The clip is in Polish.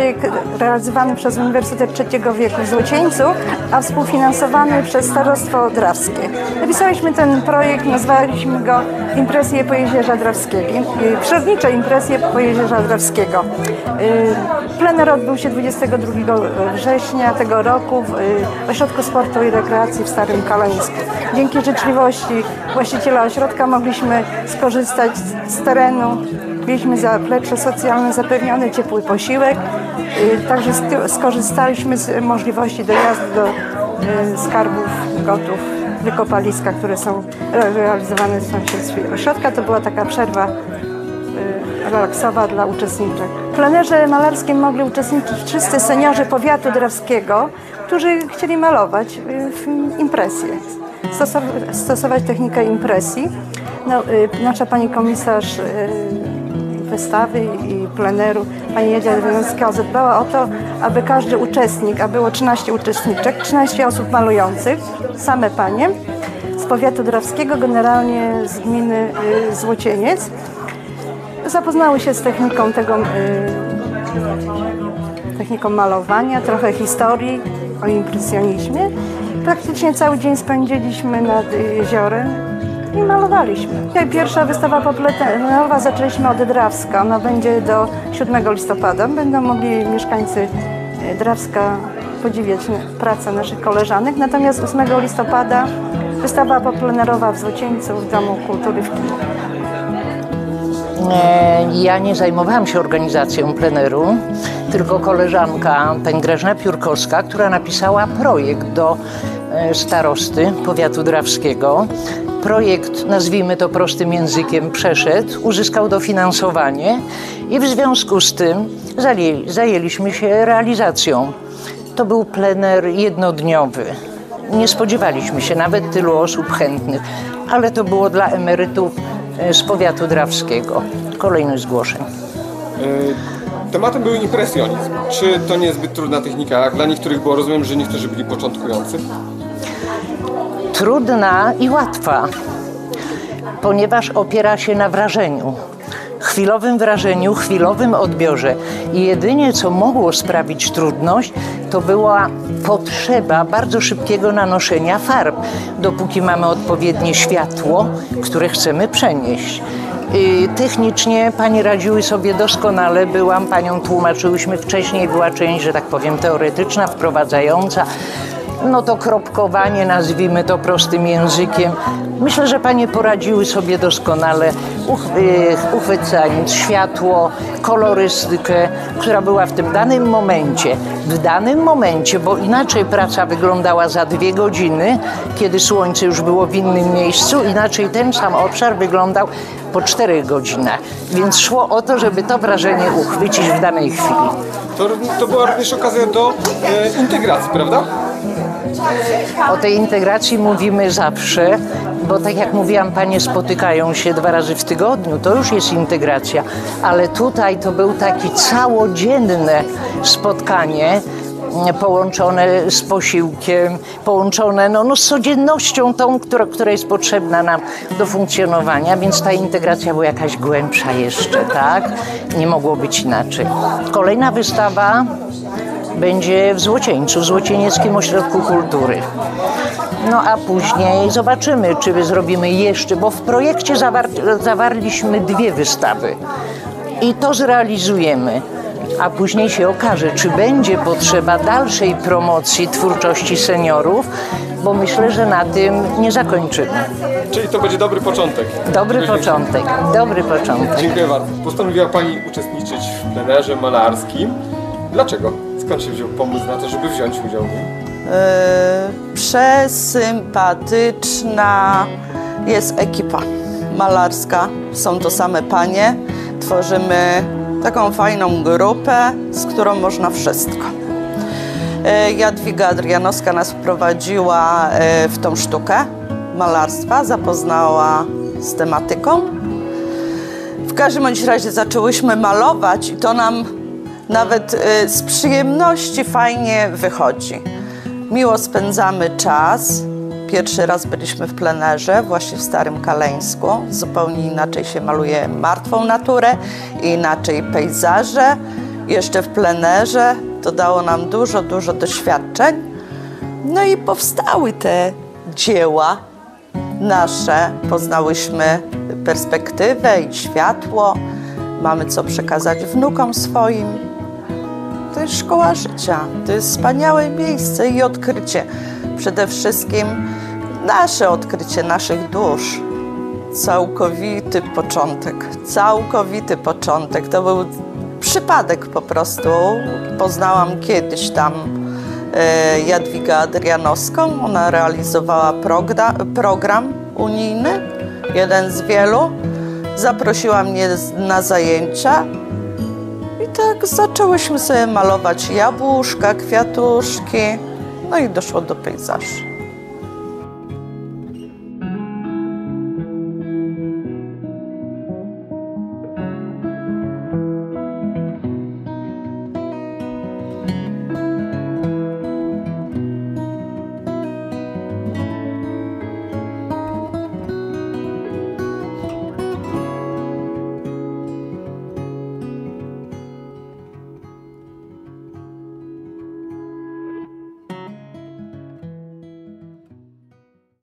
projekt realizowany przez Uniwersytet Trzeciego Wieku w Złocieńcu, a współfinansowany przez Starostwo Drawskie. Napisaliśmy ten projekt, nazwaliśmy go Impresje Pojezierza Drawskiego, Przyrodnicze Impresje Pojezierza Drawskiego. Plener odbył się 22 września tego roku w Ośrodku Sportu i Rekreacji w Starym Kaleńsku. Dzięki życzliwości właściciela ośrodka mogliśmy skorzystać z terenu. Mieliśmy zaplecze socjalne, zapewniony ciepły posiłek, także skorzystaliśmy z możliwości dojazdu do skarbów, gotów, wykopaliska, które są realizowane w sąsiedztwie ośrodka. To była taka przerwa relaksowa dla uczestniczek. W plenerze malarskim mogli uczestniczyć wszyscy seniorzy powiatu drawskiego, którzy chcieli malować impresje, stosować technikę impresji. No, nasza pani komisarz wystawy i pleneru, pani Jadzia Dranowska, zadbała o to, aby każdy uczestnik, a było 13 uczestniczek, 13 osób malujących, same panie, z powiatu drawskiego, generalnie z gminy Złocieniec, zapoznały się z techniką techniką malowania, trochę historii o impresjonizmie. Praktycznie cały dzień spędziliśmy nad jeziorem i malowaliśmy. Pierwsza wystawa poplenerowa zaczęliśmy od Drawska. Ona będzie do 7 listopada. Będą mogli mieszkańcy Drawska podziwiać pracę naszych koleżanek. Natomiast 8 listopada wystawa poplenerowa w Złocieńcu w Domu Kultury w Kijowie. Ja nie zajmowałam się organizacją pleneru, tylko koleżanka pani Grażyna Piórkowska, która napisała projekt do starosty powiatu drawskiego. Projekt, nazwijmy to prostym językiem, przeszedł, uzyskał dofinansowanie i w związku z tym zajęliśmy się realizacją. To był plener jednodniowy. Nie spodziewaliśmy się nawet tylu osób chętnych, ale to było dla emerytów z powiatu drawskiego. Kolejność zgłoszeń. Tematem był impresjonizm. Czy to nie jest zbyt trudna technika? Dla niektórych było, rozumiem, że niektórzy byli początkujący. Trudna i łatwa, ponieważ opiera się na wrażeniu. Chwilowym wrażeniu, chwilowym odbiorze. I jedynie, co mogło sprawić trudność, to była potrzeba bardzo szybkiego nanoszenia farb, dopóki mamy odpowiednie światło, które chcemy przenieść. Technicznie panie radziły sobie doskonale, panią tłumaczyłyśmy wcześniej, była część, że tak powiem, teoretyczna, wprowadzająca. No to kropkowanie, nazwijmy to prostym językiem. Myślę, że panie poradziły sobie doskonale. Uchwycając światło, kolorystykę, która była w tym danym momencie, bo inaczej praca wyglądała za 2 godziny, kiedy słońce już było w innym miejscu, inaczej ten sam obszar wyglądał po 4 godzinach. Więc szło o to, żeby to wrażenie uchwycić w danej chwili. To była również okazja do integracji, prawda? O tej integracji mówimy zawsze, bo tak jak mówiłam, panie spotykają się 2 razy w tygodniu, to już jest integracja, ale tutaj to był taki całodzienne spotkanie, połączone z posiłkiem, połączone z codziennością tą, która jest potrzebna nam do funkcjonowania, więc ta integracja była jakaś głębsza jeszcze, tak? Nie mogło być inaczej. Kolejna wystawa będzie w Złocieńcu, w Złocienieckim Ośrodku Kultury. No a później zobaczymy, czy zrobimy jeszcze, bo w projekcie zawarliśmy 2 wystawy i to zrealizujemy. A później się okaże, czy będzie potrzeba dalszej promocji twórczości seniorów, bo myślę, że na tym nie zakończymy. Czyli to będzie dobry początek. Dobry początek. Dziękuję bardzo. Postanowiła pani uczestniczyć w plenerze malarskim. Dlaczego? Skąd się wziął pomysł na to, żeby wziąć udział w nim? Przesympatyczna jest ekipa malarska. Są to same panie. Tworzymy taką fajną grupę, z którą można wszystko. Jadwiga Adrianowska nas wprowadziła w tą sztukę malarstwa, zapoznała z tematyką. W każdym bądź razie zaczęłyśmy malować i to nam nawet z przyjemności fajnie wychodzi. Miło spędzamy czas. Pierwszy raz byliśmy w plenerze, właśnie w Starym Kaleńsku. Zupełnie inaczej się maluje martwą naturę, inaczej pejzaże. jeszcze w plenerze. To dało nam dużo doświadczeń. No i powstały te dzieła nasze. Poznałyśmy perspektywę i światło. Mamy co przekazać wnukom swoim. To jest szkoła życia. To jest wspaniałe miejsce i odkrycie. Przede wszystkim nasze odkrycie naszych dusz. Całkowity początek. To był przypadek po prostu. Poznałam kiedyś tam Jadwigę Adrianowską. Ona realizowała program unijny, jeden z wielu. Zaprosiła mnie na zajęcia i tak zaczęłyśmy sobie malować jabłuszka, kwiatuszki, no i doszło do pejzażu.